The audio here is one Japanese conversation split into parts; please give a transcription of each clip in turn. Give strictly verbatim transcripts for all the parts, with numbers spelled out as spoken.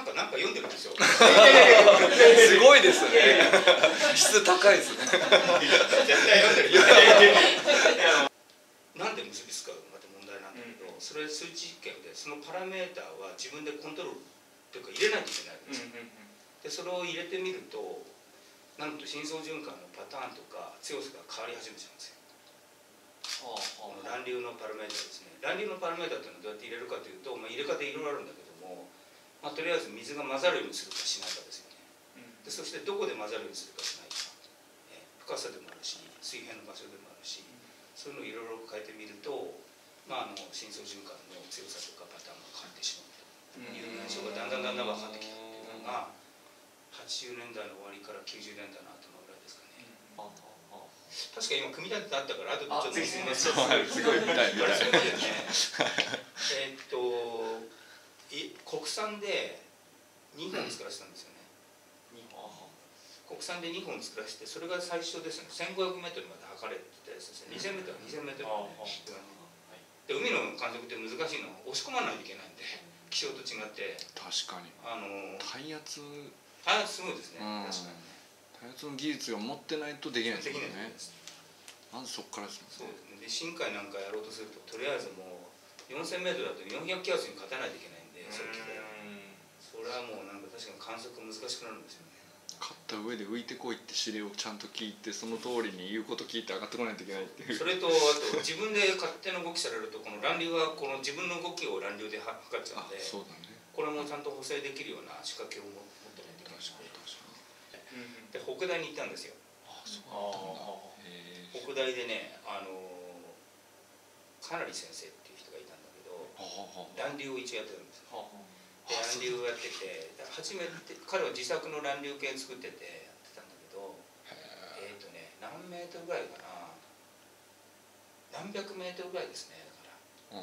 かなんか読んでるでしょ。すごいですね。質高いですね。絶対読んでる。なんで結びつくかまた問題なんだけど、それ数値実験でそのパラメーターは自分でコントロールっていうか入れないといけないわけですよ。でそれを入れてみると、なんと深層循環のパターンとか強さが変わり始めちゃうんですよ。この乱流のパラメーターですね。乱流のパラメーターっていうのはどうやって入れるかというと、まあ、入れ方いろいろあるんだけども、まあ、とりあえず水が混ざるようにするかしないかですよね。でそしてどこで混ざるようにするかしないか、え深さでもあるし水平の場所でもあるし、そういうのをいろいろ変えてみると、まあ、あの深層循環の強さとかパターンが変わってしまうという現象がだんだんだんだん分かってきたっていうのがはちじゅうねんだいの終わりからきゅうじゅうねんだいの頭ぐらいですかね。確か今組み立ててあったから後でちょっと説明してすごい見たい見たい。えっと国産でにほん作らせたんですよね。国産でにほん作らせて、それが最初ですね。せんごひゃくメートルまで測れてたやつですね。にせんメートルはにせんメートルで、海の観測って難しいのは押し込まないといけないんで、気象と違って確かにあの体圧体圧すごいですね。確かに体圧の技術が持ってないとできないですよね。まずそこからですもんね。そうですね。で深海なんかやろうとすると、とりあえずもうよんせんメートルだとよんひゃく気圧に勝たないといけないんで、それそれはもうなんか確かに観測難しくなるんですよね。 勝った上で浮いてこいって指令をちゃんと聞いて、その通りに言うこと聞いて上がってこないといけないっていう。 それとあと自分で勝手な動きされると、この乱流はこの自分の動きを乱流で測っちゃうんで、そうだね、これもちゃんと補正できるような仕掛けを持ってないといけない。で北大に行ったんですよ。ああそうなんだ。北大でね、あのかなり先生っていう人がいたんだけど、乱流を一応やってるんですよ。で乱流をやってて、初めて彼は自作の乱流計作っててやってたんだけど、えっとね何メートルぐらいかな、何百メートルぐらいですね。だから、うん、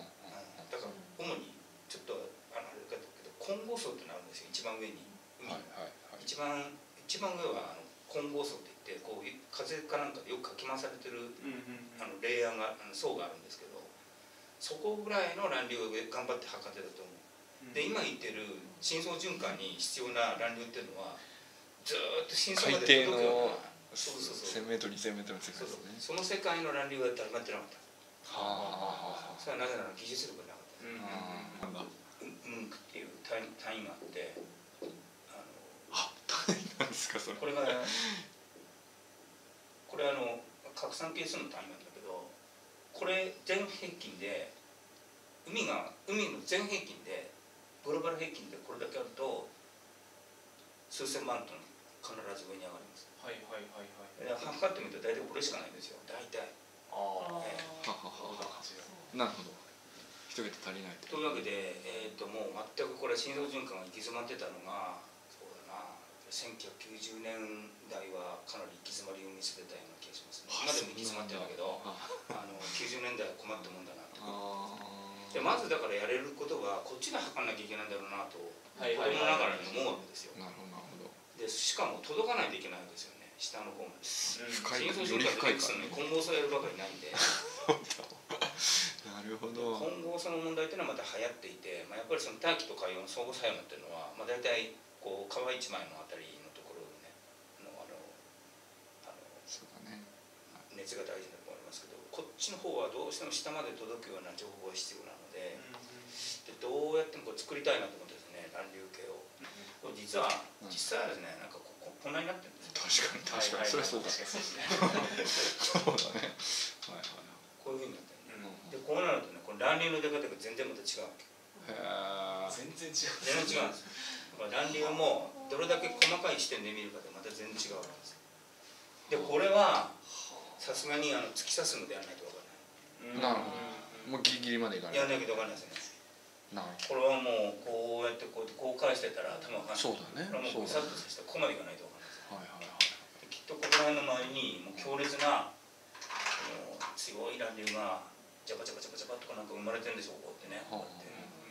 だから主にちょっとあのあれだけど混合層ってなるんですよ。一番上に海の、一番一番上はあの混合層っていって、こう風かなんかでよくかき回されてるあのレイヤーがあの層があるんですけど、そこぐらいの乱流を頑張って測ってたと思う。で今言ってる深層循環に必要な乱流っていうのはずっと深層まで届くような、そうそうそう、せんメートルにせんメートルの世界ですね。その世界の乱流は誰もやってなかった。はあ、それはなぜなら技術力がなかった。うん、うんっていう単位があって、あ単位なんですかそれ。 これがこれあの拡散係数の単位なんだけど、これ全平均で海が海の全平均でグローバル平均でこれだけあると数千万トン必ず上に上がります。はいはいはいはい。測ってみると大体これしかないんですよ。大体。ああ。 なるほど。一桁足りない。 というわけで、えっともう全くこれ深層循環が行き詰まってたのが、そうだな、せんきゅうひゃくきゅうじゅうねんだいはかなり行き詰まりを見せてたような気がしますね。今でも行き詰まってるんだけど、あのきゅうじゅうねんだいは困ったもんだなと。でまずだからやれることはこっちで測らなきゃいけないんだろうなと子供ながらに思うわけですよ。なるほどなるほど。でしかも届かないといけないわけですよね、下の方まで。深層循環で深いからね、混合素やるばかりないんで。 なるほど。 混合素の問題っていうのはまた流行っていて、まあ、やっぱりその大気と海洋の相互作用っていうのは、まあ、大体こう川一枚のあたりのところでね、のあのあのそうだね、熱が大事だと思いますけど、こっちの方はどうしても下まで届くような情報が必要なので、でどうやってもこう作りたいなと思ってですね、乱流計を。実は実際はですね、なんかこここんなになってるんですよ。 確かに確かに、それそうだね。そうだね。はいはい。 こういうふうになってるね。でこうなるとね、この乱流の出方が全然また違うわけ。へえ。全然違う。全然違うんです。だから乱流もどれだけ細かい視点で見るかでまた全然違うわけです。でこれはさすがにあの突き刺すのでやらないと分からない。 なるほど。もうギリギリまでいかない。 やらないけど分かんないですね。これはもうこうやってこうやってこう返してたら頭が分かんない。そうだね。これはもうグサッとさせてここまでいかないと分かんないです。はいはいはい。きっとここら辺の周りにもう強烈な強い乱流がジャバジャバジャバジャバとかなんか生まれてるんでしょう、こうやってね。こうやって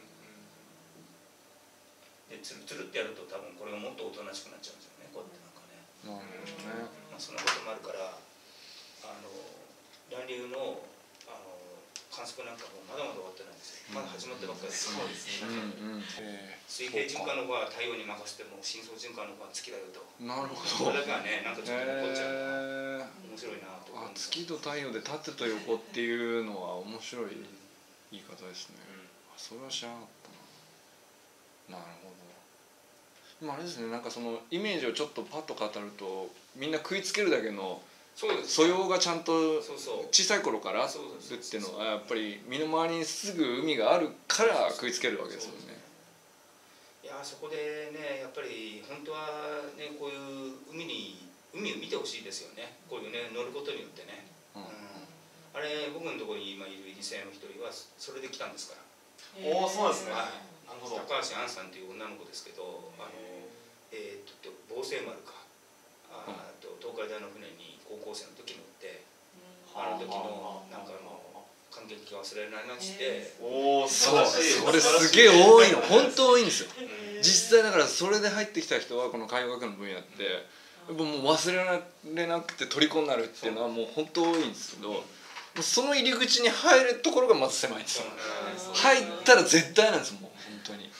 でツルツルってやると多分これがもっとおとなしくなっちゃうんですよね、こうやってなんかね。なるほどね。まあそんなこともあるから、あの乱流のあの観測なんかもまだまだ終わってないんですよ。まだ始まってばっかりです。 そうですね。 水平循環の方は太陽に任せても深層循環の方は月だよと。 なるほど。 これだけはね、なんかちょっと残っちゃうのが面白いなと思あ、月と太陽で縦と横っていうのは面白い言い方ですね。それは知らなかったな。なるほど。でもあれですね、なんかそのイメージをちょっとパッと語るとみんな食いつけるだけの素養がちゃんと小さい頃からあるっていうのはやっぱり身の回りにすぐ海があるから食いつけるわけですよね。 いやそこでねやっぱり本当はねこういう海に海を見てほしいですよね。こういうね乗ることによってね。うん、あれ僕のところに今いる理生の一人はそれで来たんですから。 おおそうですね。 高橋杏さんという女の子ですけど、あのえー、っと防星丸かあと東海大の船に高校生の時乗って、あの時のなんかの感激が忘れられなくて、 おおそう、それすげえ多いの、本当多いんですよ。実際だからそれで入ってきた人はこの海洋学の分野ってやっぱもう忘れられなくて虜になるっていうのはもう本当多いんですけど。その入り口に入るところがまず狭いんですよ。入ったら絶対なんですもう本当に。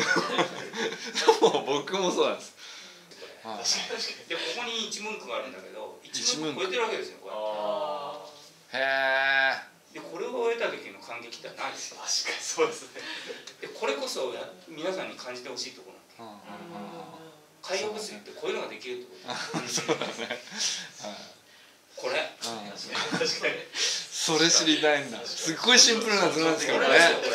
もう僕もそうなんです。 でここに一文句があるんだけど、一文句超えてるわけですよ。 へえ。 でこれを終えた時の感激ってないですよ。 確かにそうですね。 でこれこそ皆さんに感じてほしいところなんです。海洋物理ってこういうのができるってことです。そうだね。これ。確かに。 それ知りたいんだ。すっごいシンプルな図なんですけどね。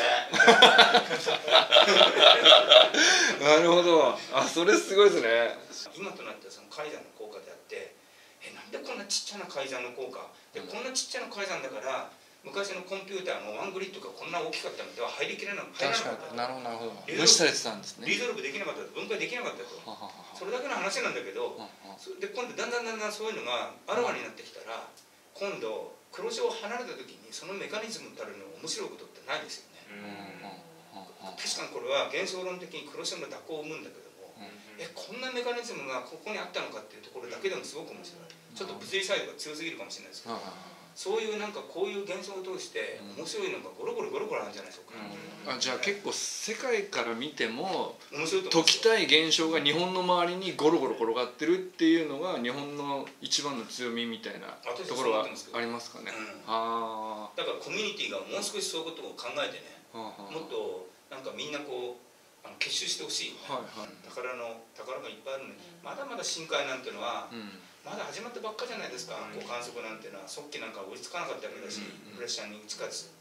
なるほど。あ、それすごいですね。 今となってはその改ざんの効果であって、え、なんでこんなちっちゃな改ざんの効果で、こんなちっちゃな改ざんだから昔のコンピューターのワングリッドがこんな大きかったのでは入りきれなかった。 確かに。なるほどなるほど。無視されてたんですね。 リゾルブできなかった、分解できなかったと。それだけの話なんだけど、で今度だんだんだんだんそういうのがあらわになってきたら、今度黒潮を離れた時にそのメカニズムたるの面白いことってないですよね。確かにこれは幻想論的に黒潮の蛇行を生むんだけども、えこんなメカニズムがここにあったのかっていうところだけでもすごく面白い。ちょっと物理サイドが強すぎるかもしれないですけど、そういうなんかこういう幻想を通して面白いのがゴロゴロゴロゴロあるんじゃないでしょうか。 あ、じゃあ結構世界から見ても解きたい現象が日本の周りにゴロゴロ転がってるっていうのが日本の一番の強みみたいなところがありますかね。 ああ。だからコミュニティがもう少しそういうことを考えてね、もっとなんかみんなこうあの結集してほしい。宝の宝がいっぱいあるのに、まだまだ深海なんていうのはまだ始まってばっかじゃないですか。こう観測なんていうのは速記なんか追いつかなかったわけだし、プレッシャーに打ち勝つ。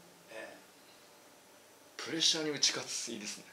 プレッシャーに打ち勝ついいですね。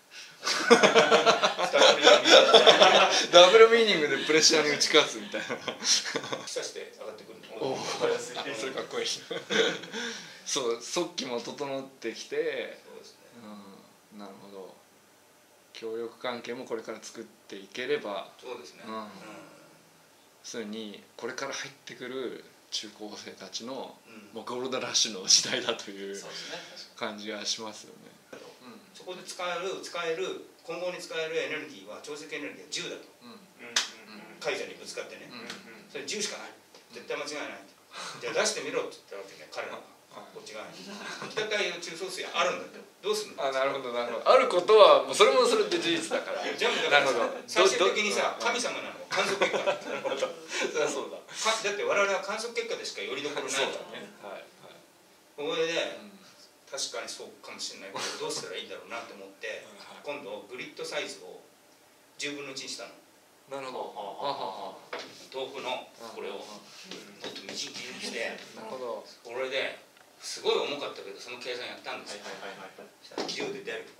ダブルミーニングでプレッシャーに打ち勝つみたいな。 刺して上がってくる。 おお、それかっこいい。そう、速記も整ってきて、そうですね。うん、なるほど。協力関係もこれから作っていければ、 そうですね。 それにこれから入ってくる中高生たちのもうゴールドラッシュの時代だという感じがしますよね。 そこで使える使える今後に使えるエネルギーは潮汐エネルギーはじゅうだと。海蛇にぶつかってね。それじゅうしかない。絶対間違いない。じゃあ出してみろって言ったわけね、彼らが。こっち側に。北海の中層水あるんだって。どうするの？ あ、なるほどなるほど。あることはもうそれもそれで事実だから。 じゃあだから最終的にさ神様なの観測結果。なるほど。 そりゃそうだ。 だって我々は観測結果でしかよりどころないからね。はいはい。これで確かにそうかもしれないけどどうしたらいいんだろうなと思って今度グリッドサイズをじゅうぶんのいちにしたの。 なるほど。 豆腐のこれをもっとみじん切りにして、 なるほど。 これですごい重かったけどその計算やったんですよ。したらじゅうで出る。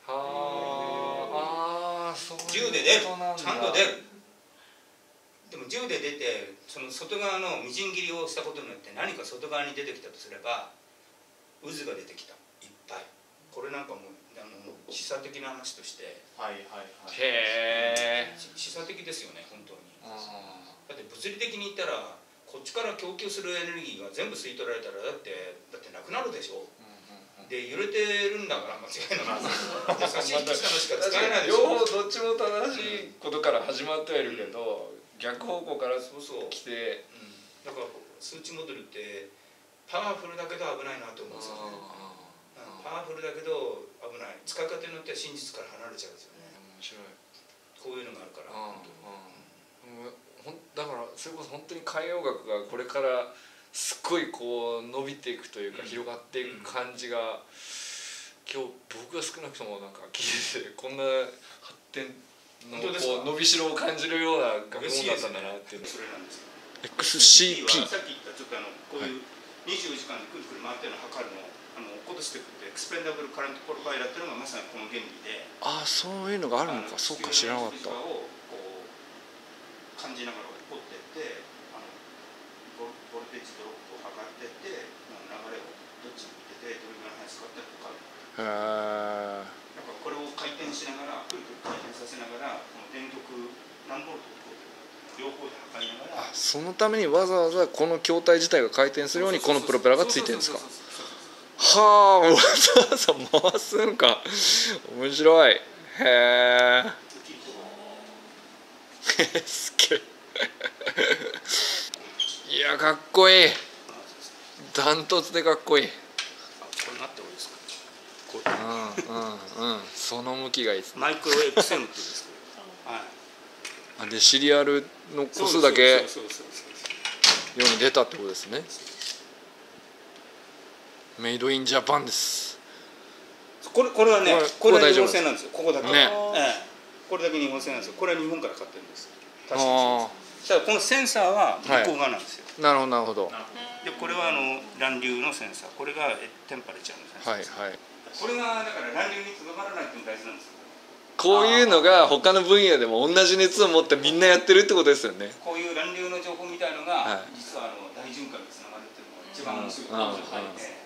はあ、そうじゅうで出る。ちゃんと出る。でもじゅうで出てその外側のみじん切りをしたことによって何か外側に出てきたとすれば渦が出てきたいっぱい。これなんかもうあの示唆的な話としてはいはいはい。 へえ。 示唆的ですよね本当に。だって物理的に言ったらこっちから供給するエネルギーが全部吸い取られたらだってだってなくなるでしょ。で揺れてるんだから間違いなく差し引きしたのしか使えないでしょ。 両方どっちも正しいことから始まってはいるけど、逆方向からそうそう来て、 だから数値モデルってパワフルだけど危ないなと思うんですよね。 パワフルだけど危ない、使い方によっては真実から離れちゃうんですよね。 面白い。 こういうのがあるから。 ああ、ほんだからそれこそ本当に海洋学がこれからすっごいこう伸びていくというか、広がっていく感じが、今日僕が少なくともなんか聞いててこんな発展のこう伸びしろを感じるような学問だったんだなっていう。 それなんですよ。 エックスシーピーはさっき言ったちょっとあのこういうにじゅうよじかんでくるくる回ってるのを測るのをあの落っことしてくってエクスペンダブルカレントプロファイラーっていうのがまさにこの原理で。 ああ、そういうのがあるのか。そうか、知らなかった。 をこう感じながら落っこってってあのボルテージドロップを測ってって流れをどっちに向けてどれぐらいの速さかって測る。 へえ。 なんかこれを回転しながらくるくる回転させながらこの電極何ボルトを両方で測りながら。 あ、そのためにわざわざこの筐体自体が回転するようにこのプロペラがついてるんですか。はあ、わざわざ回すんか。面白い。へえ。すげえ。いや、かっこいい。ダントツでかっこいい。 これなってもいいですか。 うんうんうん。その向きがいいです。 マイクロエックスエムって言うんですけど。はい。 あ、でシリアルの個数だけ世に出たってことですね。メイドインジャパンです。 これこれはね、これは日本製なんですよ。ここだけ。 ね。 ええ、これだけ日本製なんですよ。これは日本から買ってるんです。確かに。ただこのセンサーは向こう側なんですよ。 なるほどなるほど。 でこれはあの乱流のセンサー。これがテンパレチャーのセンサー。 はいはい。 これがだから乱流にとどまらないっていうのが大事なんですよ。 こういうのが他の分野でも同じ熱を持ってみんなやってるってことですよね。 こういう乱流の情報みたいのが、実はあの大循環につながるっていうのが一番面白い。